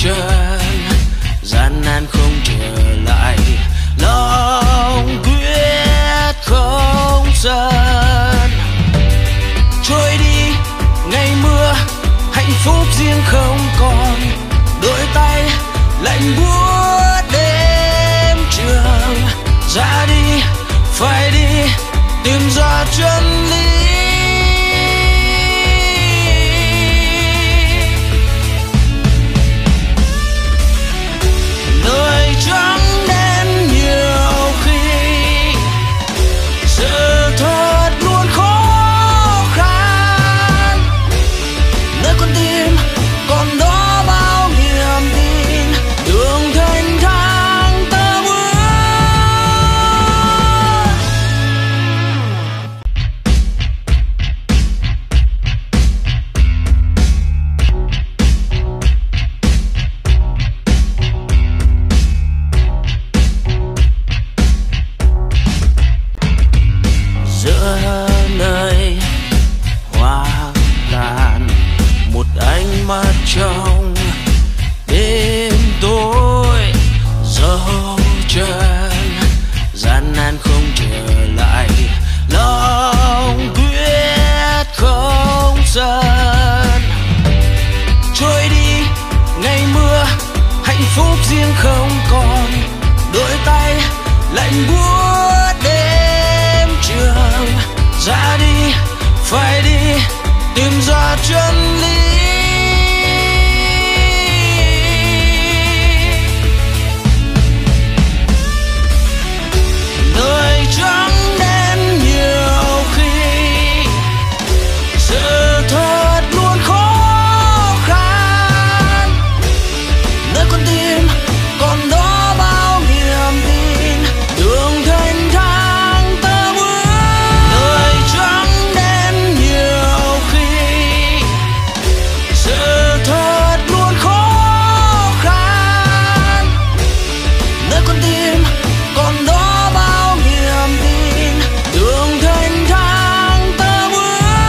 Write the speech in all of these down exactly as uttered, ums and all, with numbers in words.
chân, gian nan không trở lại, lòng quyết không dần. Trôi đi ngày mưa, hạnh phúc riêng không còn, đôi tay lạnh buốt đêm trường. Ra đi, phải đi, tìm ra chân lý. Nơi trắng đen nhiều khi sự thật luôn khó khăn, nơi con tim còn đó bao niềm tin, đường thanh thang ta bước. Giữa nơi hoang tàn, một ánh mắt trong đêm tối, dấu chân gian nan không trở lại, lòng quyết không dần. Trôi đi ngày mưa, hạnh phúc riêng không còn, đôi tay lạnh buốt đêm trường. Ra đi, phải đi, tìm ra chân lý. Nơi trắng đen nhiều khi sự thật luôn khó khăn, nơi con tim còn đó bao niềm tin, đường thanh thang ta bước. Nơi trắng đen nhiều khi sự thật luôn khó khăn, nơi con tim còn đó bao niềm tin, đường thanh thang ta bước.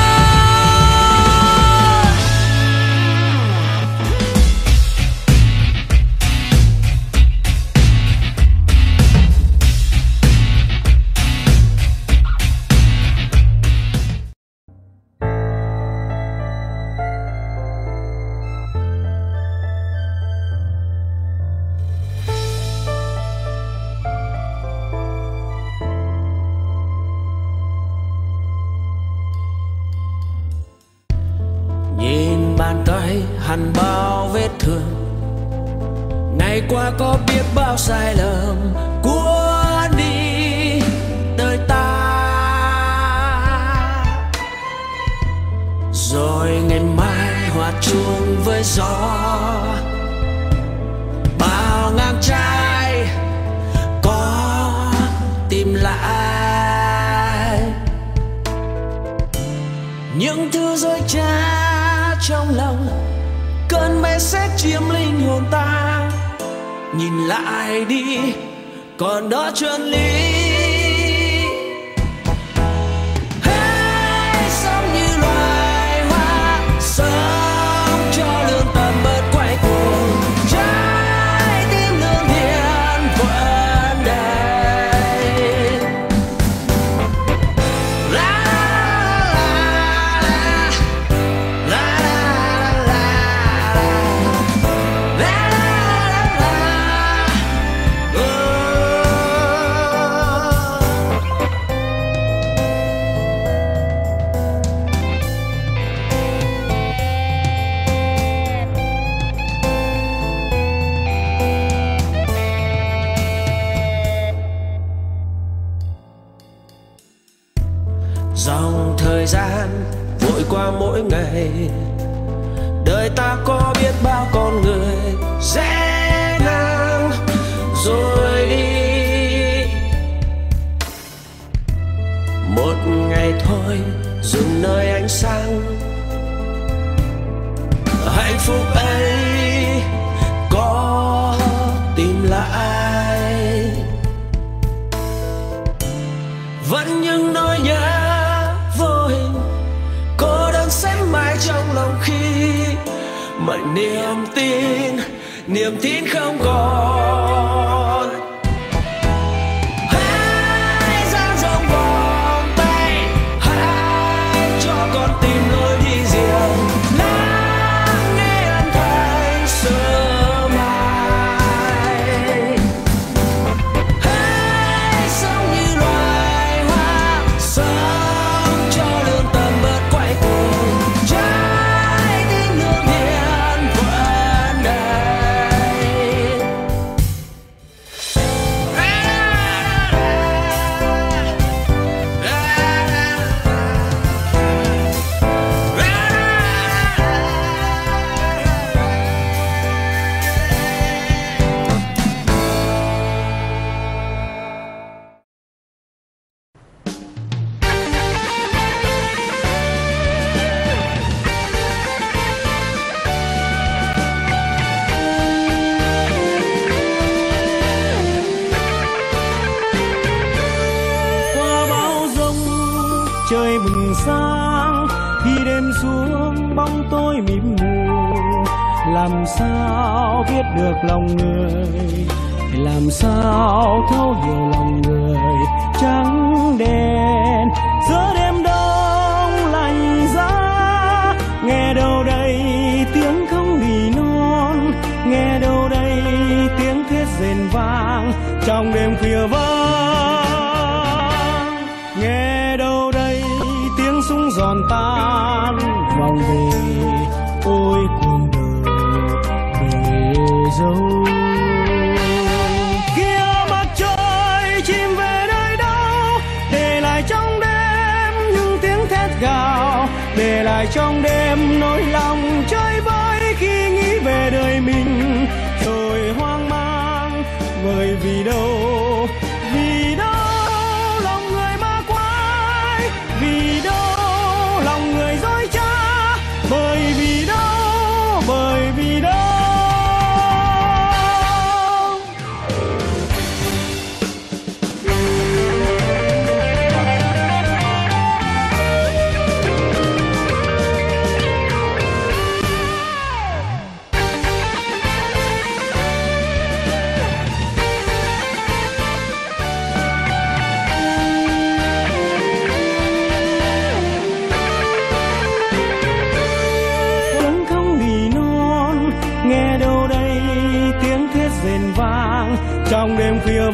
Nhìn bàn tay hằn bao vết thương, ngày qua có biết bao sai lầm cuốn đi đời ta. Rồi ngày mai hòa chung với gió, bao ngang trái có tìm lại những thứ dối trá trong lòng, cơn mê sẽ chiếm linh hồn ta. Nhìn lại đi, còn đó chân lý. Hãy sống như loài hoa, sống cho lương tâm bớt quay cuồng, trái tim lương thiện vẫn đầy. La niềm tin không còn. Hãy dang rộng vòng tay, hãy cho con tìm lối đi riêng, lắng nghe âm thanh sớm mai. Hãy sống như loài hoa, sống cho lương tâm bớt quay cuồng, trái tim lương thiện vẫn đây. Qua bão giông trời bừng sáng, khi đêm xuống bóng tối mịt mù, làm sao biết được lòng người, làm sao thấu hiểu lòng người trắng đen giữa đêm đông lạnh giá. Nghe đâu đây tiếng không nỉ non, nghe đâu đây tiếng thét rền vang trong đêm khuya vắng. Nghe đâu đây tiếng súng giòn tan vòng về, ôi cuộc đời về dấu. Kia mặt trời chìm về nơi đâu, để lại trong đêm những tiếng thét gào, để lại trong đêm nỗi lòng chơi vơi khi nghĩ về đời mình. Rồi hoang mang bởi vì đâu, vì đâu lòng người ma quái, vì đâu lòng người dối trá, bởi vì đâu, bởi vì đâu. Tiếng không nỉ non, nghe đâu đây tiếng thét rền vang trong đêm khuya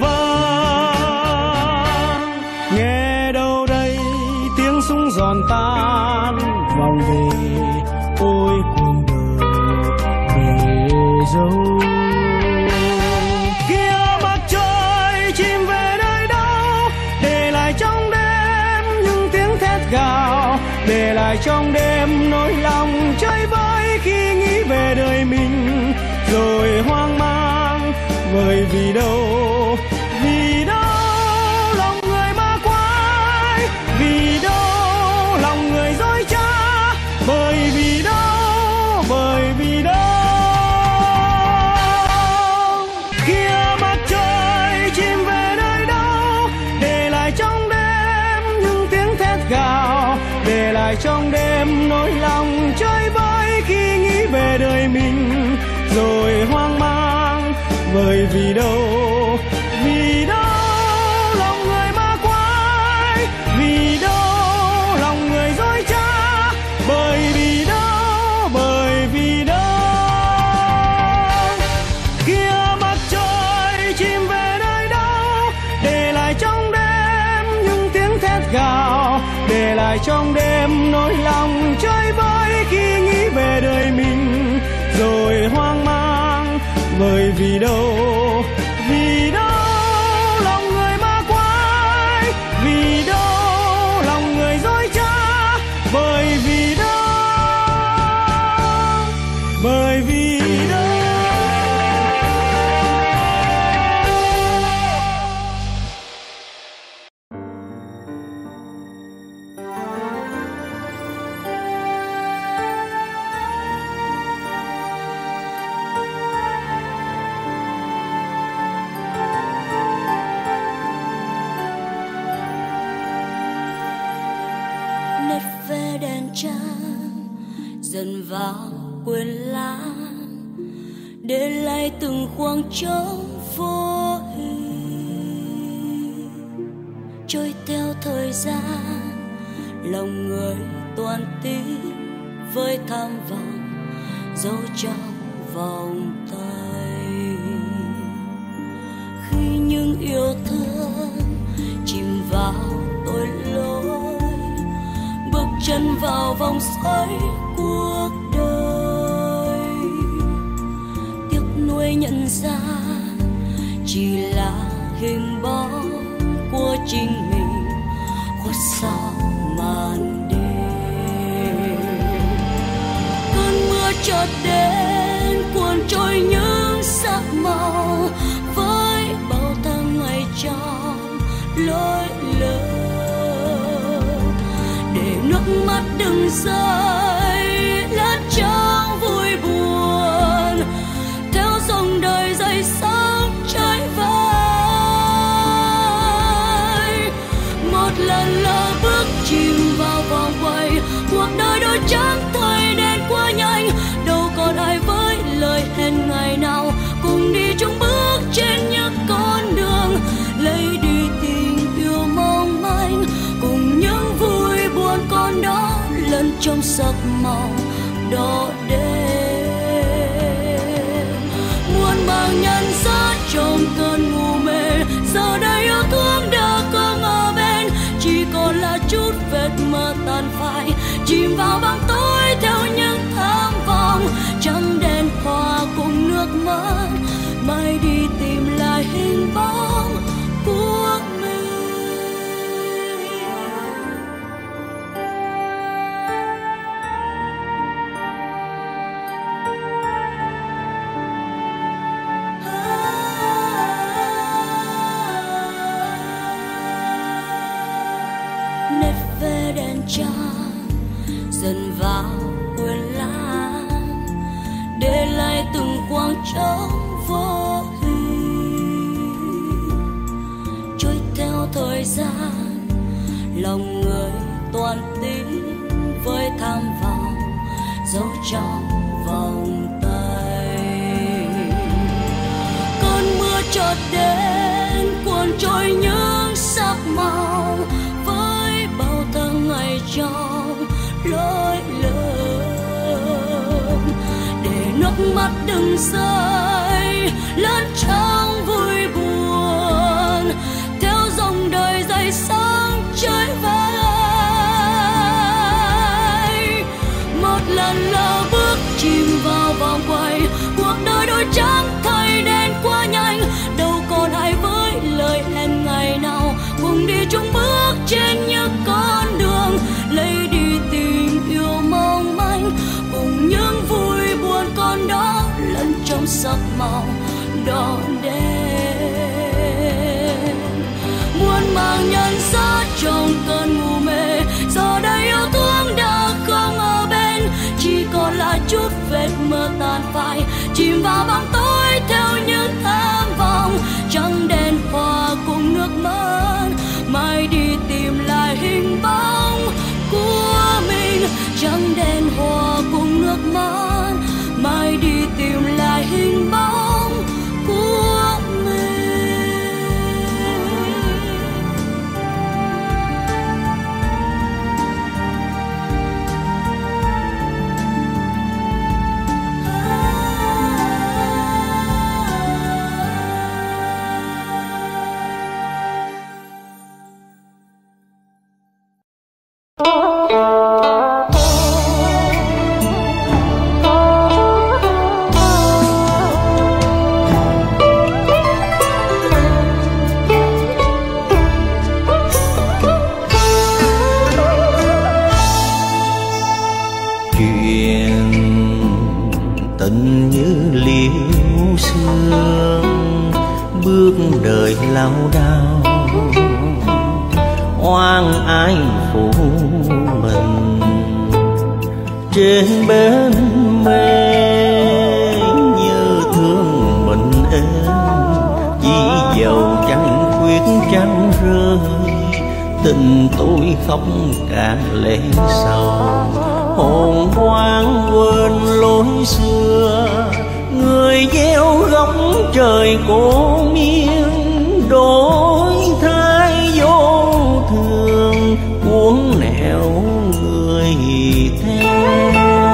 vắng. Nghe đâu đây tiếng súng giòn tan vòng về, ôi cuộc đời về dấu. Kia mặt trời chìm về nơi đâu, để lại trong đêm những tiếng thét gào, để lại trong đêm nỗi lòng chơi vơi khi nghĩ về đời mình. Rồi hoang mang bởi vì đâu, vì đâu lòng người ma quái, vì đâu lòng người dối trá, bởi vì đâu, bởi vì đâu. Kia mặt trời chìm về nơi đâu, để lại trong đêm những tiếng thét gào, để lại trong đêm nỗi lòng chơi vơi khi nghĩ về đời mình. Rồi hoang mang bởi vì đâu, vì đâu lòng người ma quái, vì đâu lòng người dối trá, bởi vì đâu, bởi vì đâu. Kia mặt trời chìm về nơi đâu, để lại trong đêm những tiếng thét gào, để lại trong đêm nỗi lòng chơi vơi khi nghĩ về đời mình. Rồi hoang mang bởi vì đâu, vì đâu lòng người ma quái, vì đâu lòng người dối trá, bởi vì đâu, bởi vì đâu. dần vào quên lãng để lại từng khoảng trống vô hình. Trôi theo thời gian, lòng người toàn tin với tham vọng giấu trong vòng tay. Khi những yêu thương chìm vào tội lỗi, bước chân vào vòng xoáy cuộc đời, tiếc nuối nhận ra chỉ là hình bóng của chính mình khuất sau màn đêm. Cơn mưa chợt đến cuốn trôi những sắc màu với bao tháng ngày trong lối lờ, để nước mắt đừng rơi lẫn trong vui buồn, theo dòng đời dậy sóng trôi vai. Một lần lỡ bước chìm vào vòng quay, cuộc đời đôi trắng thời đến quá nhanh, đâu còn ai với lời hẹn ngày nào cùng đi chung bước trên những con đường, lấy đi tình yêu mong manh cùng những vui buồn còn đó lẫn trong sắc màu đỏ đêm. Muôn màng nhân giá trong cơn ngủ mê, giờ đây yêu thương đã không ở bên, chỉ còn là chút vết mơ tàn phai chìm vào bóng tối theo những tham vọng. Trắng đèn hòa cùng nước mắt, mai đi tìm lại hình bóng của mình. Nét vẽ đèn trắng dần vào quên lãng, để lại từng khoảng trống vô hình. Trôi theo thời gian, lòng người toàn tín với tham vọng giấu trong vòng tay. Cơn mưa chợt đến cuốn trôi những sắc màu với bao tháng ngày trong lối lớn, để nước mắt đừng rơi lẫn trong vui buồn, theo dòng đời dậy sóng trôi vai. Một lần lỡ bước chìm vào vòng quay, cuộc đời đôi trắng thay đến quá nhanh, đâu còn ai với lời hẹn ngày nào cùng đi chung bước trên những con đường, lấy đi tình yêu mong manh cùng những vui buồn còn đó lẫn trong sắc màu đỏ đen. Muôn màng nhân giá trong cơn ngủ mê, giờ đây yêu thương đã không ở bên, chỉ còn là chút vết mơ tàn phai chìm vào bóng tối theo những tham vọng. Trắng đèn hòa cùng nước mắt, mai đi tìm lại hình bóng của mình. Trắng đèn hòa cùng nước mắt, mai đi tìm lại hình bóng của mình. tình như liễu sương, bước đời lao đao oan ai phụ mình. Trên bến mê như thương mình êm, chỉ dầu chẳng khuyết trăng rơi, tình tôi khóc càng lệ sầu. Hồn hoang quên lối xưa, người gieo góc trời cổ miên, đổi thay vô thường cuốn nẻo người theo.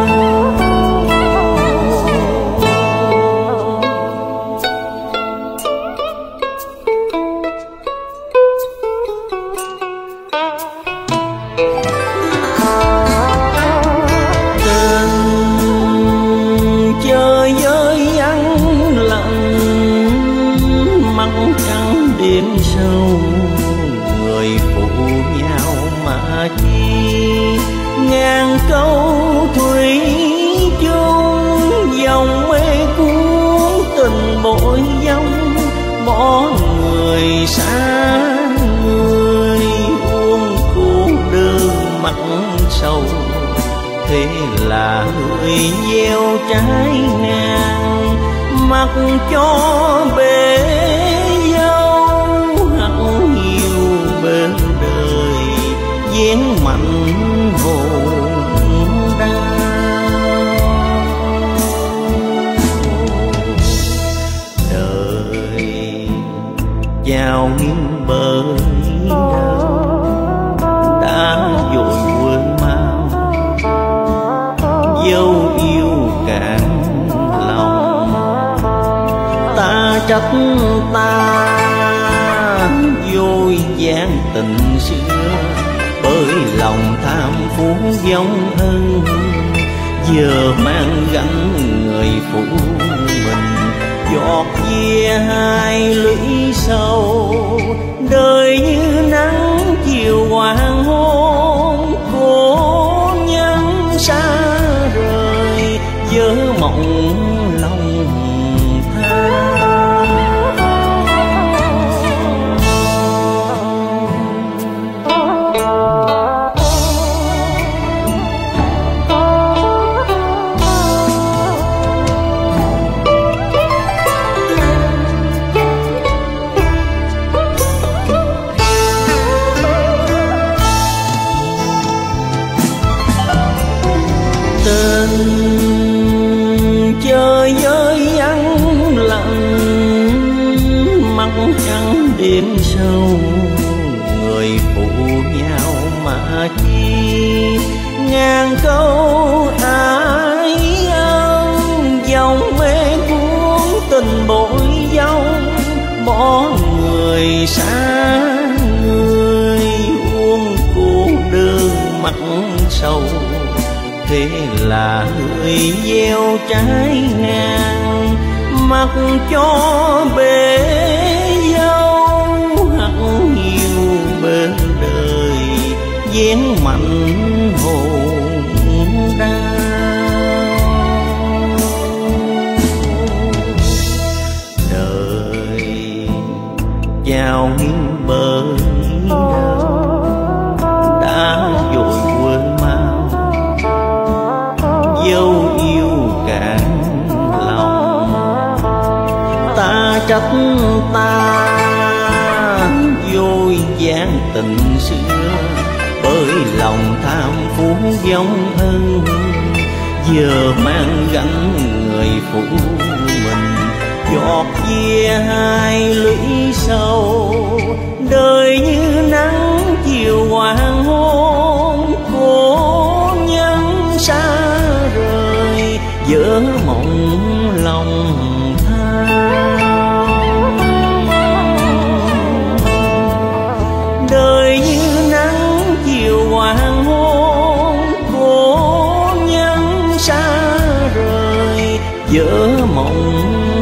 Đêm sâu người phụ nhau mà chi, ngàn câu thủy chung dòng mê cuốn tình bội dông, bỏ người xa người buông cuộc đường mặt sâu. Thế là người gieo trái ngang, mặc cho bể bên đời vén mạnh hồn đau. Đời chào nghiêng bờ đã vội quên mau, dấu yêu cạn lòng ta trách ta vội vàng tình xưa, bởi lòng tham phú vong ân, giờ mang gánh người phụ mình, giọt chia hai lũy sâu. Đời như nắng chiều hoàng hôn, cố nhân xa rời, vỡ mộng lòng tha. Chơi với ăn lặng mắt trắng đêm sâu, người phụ nhau mà chi, ngàn câu ái ân dòng mê cuốn tình bội dâu, bỏ người xa người buông cuộc đường mặt sâu. Thế là người gieo trái ngang, mặc cho bể dâu hắt nhiều bên đời, vén mạnh hồn đau. Đời chào nghiêng bờ đã vội quên mau, dấu yêu cạn lòng ta trách ta vội vàng tình xưa, bởi lòng tham phú vong ân, giờ mang gánh người phụ mình, giọt chia hai lũy sâu. Đời như nắng chiều hoàng hôn, cố nhân xa rời, vỡ mộng lòng tha. Đời như nắng chiều hoàng hôn, cố nhân xa rời, vỡ mộng